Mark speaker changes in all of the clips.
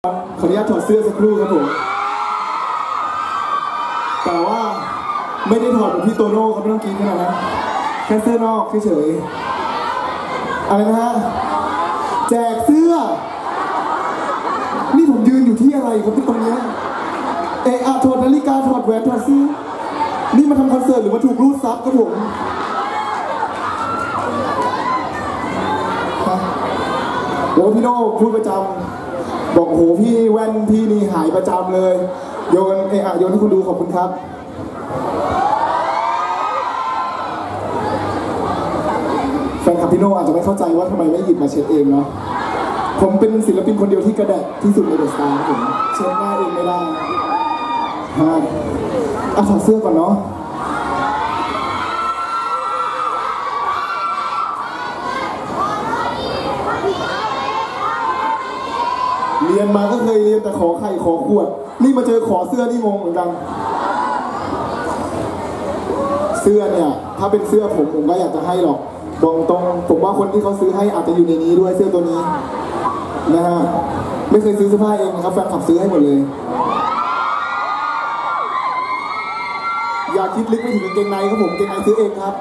Speaker 1: ขออนุญาตถอดเสื้อสักครู่ครับผมแต่ว่าไม่ได้ถอดแบบพี่โตโน่ครับไม่ต้องกินขนาดนั้นแค่เสื้อนอกเฉยๆอะไรนะฮะแจกเสื้อนี่ผมยืนอยู่ที่อะไรครับที่ตรงนี้ถอดนาฬิกาถอดแหวนถอดเสื้อนี่มาทำคอนเสิร์ตหรือมาถูกรูดซับครับผมโอ้พี่โน่พูดประจำบอกโอ้โหพี่แว่นพี่นี่หายประจำเลยโยนโยนให้คุณดูขอบคุณครับแฟนคลับพี่โน่อาจจะไม่เข้าใจว่าทำไมไม่หยิบมาเช็ดเองเนาะผมเป็นศิลปินคนเดียวที่กระแดะที่สุดในเดอะสตาร์ครับผมเช็ดหน้าเองไม่ได้ถอดเสื้อก่อนเนาะเรียนมาก็เคยเรียนแต่ขอไข่ขอขวดนี่มาเจอขอเสื้อนี่งงเหมือนกันเสื้อเนี่ยถ้าเป็นเสื้อผมก็อยากจะให้หรอกตรงผมว่าคนที่เขาซื้อให้อาจจะอยู่ในนี้ด้วยเสื้อตัวนี้นะฮะไม่เคยซื้อเสื้อผ้าเองนะครับแฟนคลับซื้อให้หมดเลยอย่าคิดลึกไปถึงกางเกงในครับผมกางเกงในซื้อเองครับ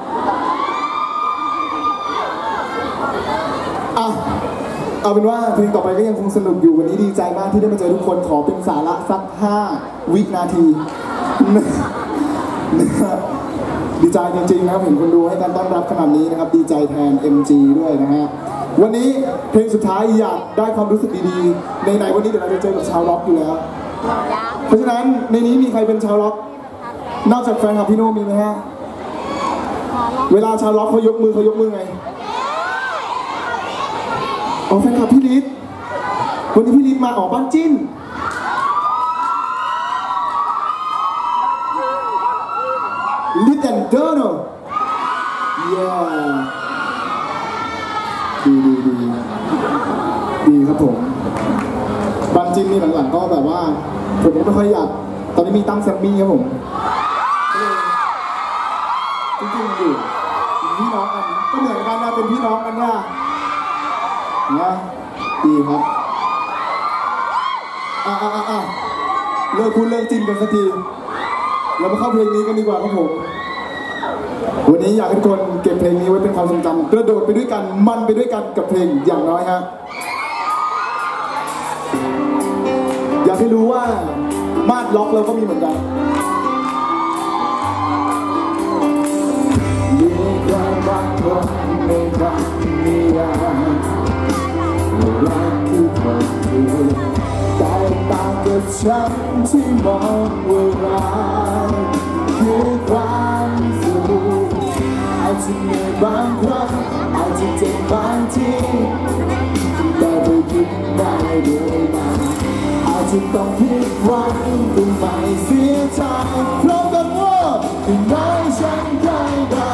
Speaker 1: เอาเป็นว่าเพลงต่อไปก็ยังคงสนุกอยู่วันนี้ดีใจมากที่ได้มาเจอทุกคนขอเป็นสาระสัก5 วินาทีดีใจจริงๆนะครับเห็นคนดูให้การต้อนรับขนาดนี้นะครับดีใจแทน MG ด้วยนะฮะวันนี้เพลงสุดท้ายอยากได้ความรู้สึกดีๆในวันนี้เดี๋ยวเราจะเจอกับชาวล็อกอยู่แล้วเพราะฉะนั้นในนี้มีใครเป็นชาวล็อกนอกจากแฟนคลับพี่โน่มีไหมฮะเวลาชาวล็อกเขายกมือไงแฟนคลับพี่ลิศวันนี้พี่ลิศมาออกบ้านจิ้นลิศแอนด์เดอร์โน่ดีครับผมบ้านจิ้นนี่หลังๆก็แบบว่าผมไม่ค่อยอยากตอนนี้มีตั้งแซมมี่ครับผมจริงๆอยู่พี่น้องกันก็เหมือนกันนะเป็นพี่น้องกันนะดีครับเลิกพูดเรื่องจริงกันสักทีเรามาเข้าเพลงนี้กันดีกว่าครับผมวันนี้อยากให้ทุกคนเก็บเพลงนี้ไว้เป็นความทรงจำกระโดดไปด้วยกันมันไปด้วยกันกับเพลงอย่างน้อยฮะอยากให้รู้ว่ามาดล็อกเราก็มีเหมือนกันมีความรักคนในครั้งนี้รักคือคนที่แตกต่างกับฉันที่มองว่ารักคือความสุขอาจจะเหนื่อยบางครั้งอาจจะเจ็บบางทีแต่ไม่คิดได้ด้วยมันอาจจะต้องผิดหวังก็ไม่เสียใจเพราะกันว่าที่น้อยฉันเคยได้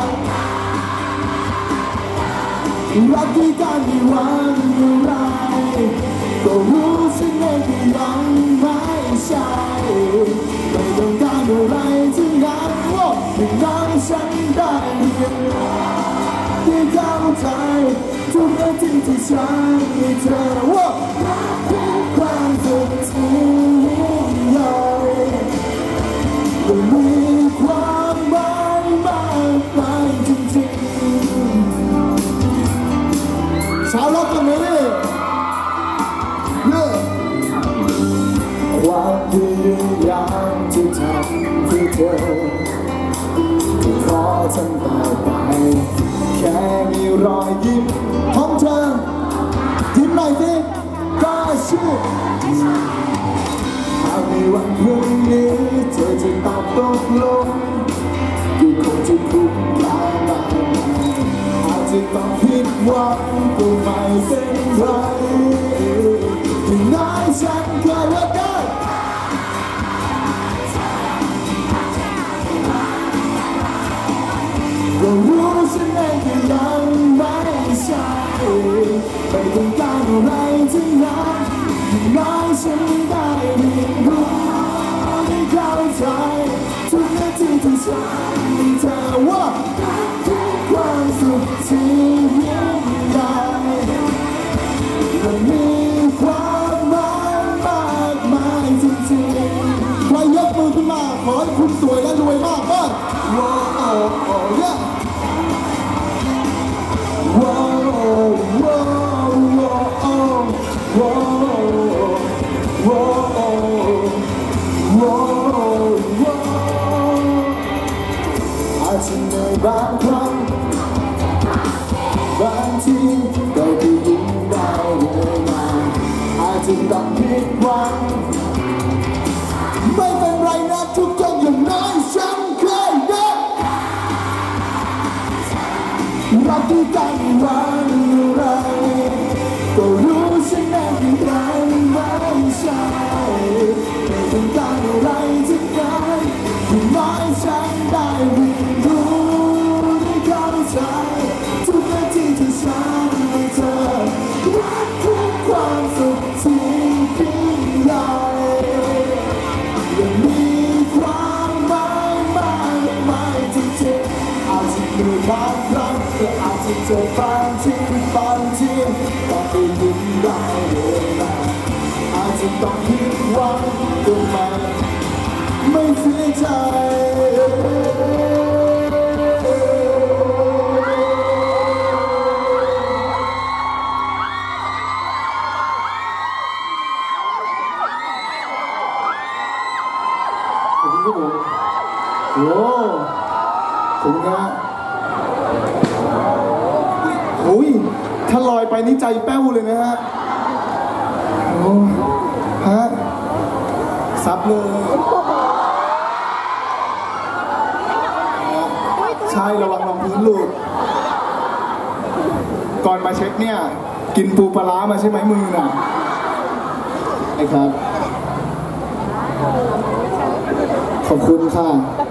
Speaker 1: รักที่การมีวันอะไรก็รู้ฉันเองที่ยังไม่ใช่ไม่ต้องการอะไรทั้งนั้นว่าอย่างนั้นฉันได้เพียงที่เข้าใจทุกนาทีที่ฉันมีเธอว่าความสุขที่ยิ่งใหญ่มีความหมายมากมายจริงๆชาวล็อกกันเลยความพยายามที่ทำเพื่อเธอขอทำต่อไปแค่มีรอยยิ้มของเธอยิ้มหน่อยสิก็เชื่อหากในวันพรุ่งนี้เธอจะตอบตกลงก็คงจะคุ้มค่ามากอาจจะต้องผิดหวังก็ไม่เป็นไรที่น้อยฉันเคยว่าได้ก็รู้ฉันเองก็ยังไม่ใช่ไม่ต้องการอะไรทั้งนั้นที่น้อยฉันได้เรียนรู้ได้เข้าใจทุกนาทีที่ฉันมีเธอว่าความสุขที่ยิ่งใหญ่และมีความหมายมากขอให้คุณสวยและรวยมากบ้างว้าวว้าวว้าวว้าวว้าวว้าวว้าวอาจจะเหนื่อยบางครั้งบางทีเราก็ยิ้มได้เลยมาอาจจะต้องผิดหวังไม่เป็นไรนะทุกคนอย่างน้อยฉันเคยได้รักที่กันวันอะไรก็รู้ฉันแน่ที่ไรไม่ใช่ไม่ต้องการอะไรทั้งนั้นอย่างน้อยฉันได้เรียนรู้ได้เข้าใจทุกนาทีที่ฉันให้เธอรักทุกความสุขที่ยิ่งใหญ่ยังมีความหมายมากมายจริงๆอาจจะมีบางครั้งแต่อาจจะเจอบางทีต้องไปยิ้มได้เลยนะอาจจะต้องผิดหวังก็ไม่เสียใจโอ้ผมนะโอ้ยถ้าลอยไปนี่ใจแป้วเลยนะฮะโอ้ฮะซับเลยใช่ระวังรองพื้นหลุดก่อนมาเช็คเนี่ยกินปูปลาร้ามาใช่ไหมมือน่ะไอ้ครับขอบคุณค่ะ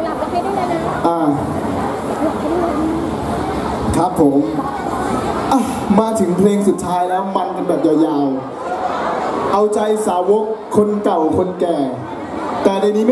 Speaker 1: ครับผมมาถึงเพลงสุดท้ายแล้วมันกันแบบยาวๆเอาใจสาวกคนเก่าคนแก่แต่ในนี้